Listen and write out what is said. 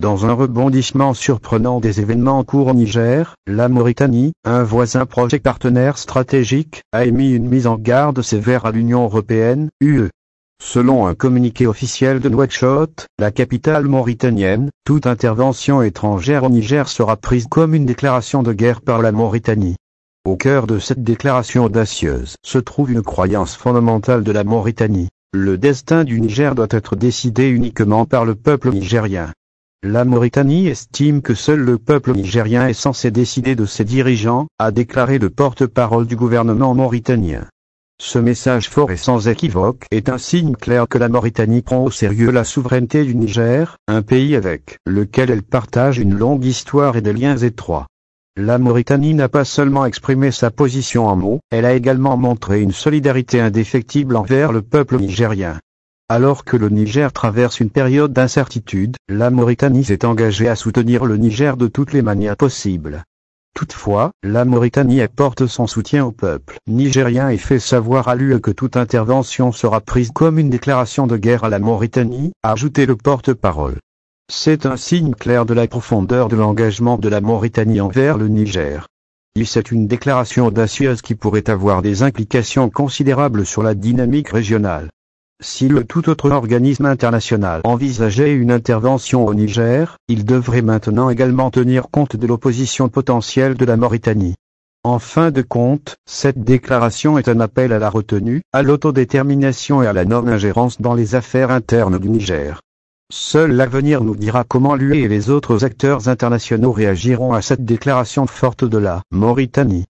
Dans un rebondissement surprenant des événements en cours au Niger, la Mauritanie, un voisin proche et partenaire stratégique, a émis une mise en garde sévère à l'Union européenne, UE. Selon un communiqué officiel de Nouakchott, la capitale mauritanienne, toute intervention étrangère au Niger sera prise comme une déclaration de guerre par la Mauritanie. Au cœur de cette déclaration audacieuse se trouve une croyance fondamentale de la Mauritanie. Le destin du Niger doit être décidé uniquement par le peuple nigérien. La Mauritanie estime que seul le peuple nigérien est censé décider de ses dirigeants, a déclaré le porte-parole du gouvernement mauritanien. Ce message fort et sans équivoque est un signe clair que la Mauritanie prend au sérieux la souveraineté du Niger, un pays avec lequel elle partage une longue histoire et des liens étroits. La Mauritanie n'a pas seulement exprimé sa position en mots, elle a également montré une solidarité indéfectible envers le peuple nigérien. Alors que le Niger traverse une période d'incertitude, la Mauritanie s'est engagée à soutenir le Niger de toutes les manières possibles. Toutefois, la Mauritanie apporte son soutien au peuple nigérien et fait savoir à l'UE que toute intervention sera prise comme une déclaration de guerre à la Mauritanie, a ajouté le porte-parole. C'est un signe clair de la profondeur de l'engagement de la Mauritanie envers le Niger. C'est une déclaration audacieuse qui pourrait avoir des implications considérables sur la dynamique régionale. Si le tout autre organisme international envisageait une intervention au Niger, il devrait maintenant également tenir compte de l'opposition potentielle de la Mauritanie. En fin de compte, cette déclaration est un appel à la retenue, à l'autodétermination et à la non-ingérence dans les affaires internes du Niger. Seul l'avenir nous dira comment l'UE et les autres acteurs internationaux réagiront à cette déclaration forte de la Mauritanie.